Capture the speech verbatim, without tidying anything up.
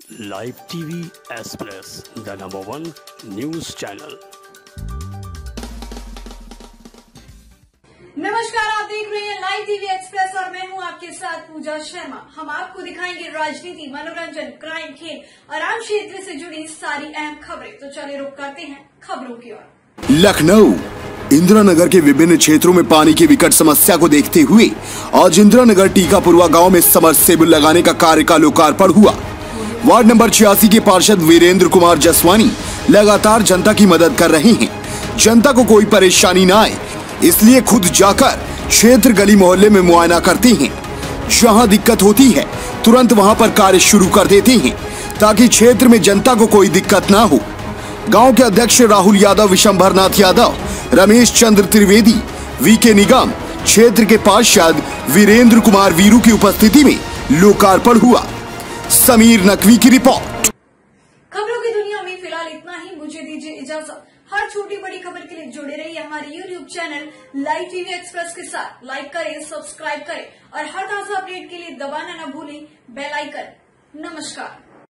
Live TV Express, the number one news channel. नमस्कार, आप देख रहे हैं लाइव टीवी एक्सप्रेस और मैं हूं आपके साथ पूजा शर्मा। हम आपको दिखाएंगे राजनीति, मनोरंजन, क्राइम, खेल और आम क्षेत्र से जुड़ी सारी अहम खबरें। तो चलिए रुक करते हैं खबरों की ओर। लखनऊ इंदिरा नगर के विभिन्न क्षेत्रों में पानी की विकट समस्या को देखते हुए आज इंदिरा नगर टीकापुरवा गांव में समरसेबल लगाने का कार्य का लोकार्पण हुआ। वार्ड नंबर छियासी के पार्षद वीरेंद्र कुमार जसवानी लगातार जनता की मदद कर रहे हैं। जनता को कोई परेशानी न आए इसलिए खुद जाकर क्षेत्र गली मोहल्ले में मुआयना करते हैं। जहां दिक्कत होती है तुरंत वहां पर कार्य शुरू कर देते हैं ताकि क्षेत्र में जनता को कोई दिक्कत ना हो। गांव के अध्यक्ष राहुल यादव, विशंभरनाथ यादव, रमेश चंद्र त्रिवेदी, वी के निगम, क्षेत्र के पार्षद वीरेंद्र कुमार वीरू की उपस्थिति में लोकार्पण हुआ। समीर नकवी की रिपोर्ट। खबरों की दुनिया में फिलहाल इतना ही। मुझे दीजिए इजाजत। हर छोटी बड़ी खबर के लिए जुड़े रहिए हमारे YouTube channel live TV Express के साथ। लाइक करें, सब्सक्राइब करें और हर ताजा अपडेट के लिए दबाना न भूलें बेल आइकन। नमस्कार।